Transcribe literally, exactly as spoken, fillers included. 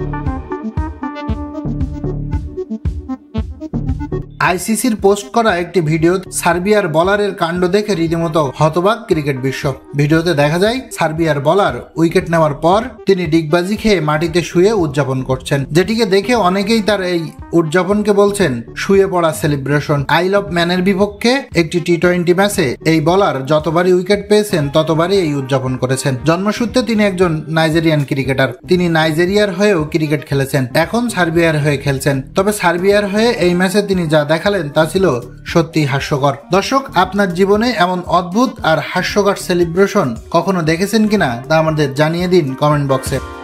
আইসিসির পোস্ট করা একটি ভিডিও সার্বিয়ার বলারের কাণ্ড দেখে রীতিমতো হতবাক ক্রিকেট বিশ্ব। ভিডিওতে দেখা যায় সার্বিয়ার বলার উইকেট নেওয়ার পর তিনি ডিগবাজি খেয়ে মাটিতে শুয়ে উদযাপন করছেন, যেটিকে দেখে অনেকেই তার এই উদযাপনকে বলছেন শুয়ে পড়া সেলিব্রেশন। আইল অফ ম্যানের বিপক্ষে একটি টি টোয়েন্টি ম্যাচে এই বলার যতবারই উইকেট পেয়েছেন ততবারই এই উদযাপন করেছেন। জন্মসূত্রে তিনি একজন নাইজেরিয়ান ক্রিকেটার, তিনি নাইজেরিয়ার হয়েও ক্রিকেট খেলেছেন, এখন সার্বিয়ার হয়ে খেলছেন। তবে সার্বিয়ার হয়ে এই ম্যাচে তিনি যা দেখালেন তা ছিল সত্যি হাস্যকর। দর্শক, আপনার জীবনে এমন অদ্ভুত আর হাস্যকর সেলিব্রেশন কখনো দেখেছেন কিনা তা আমাদের জানিয়ে দিন কমেন্ট বক্সে।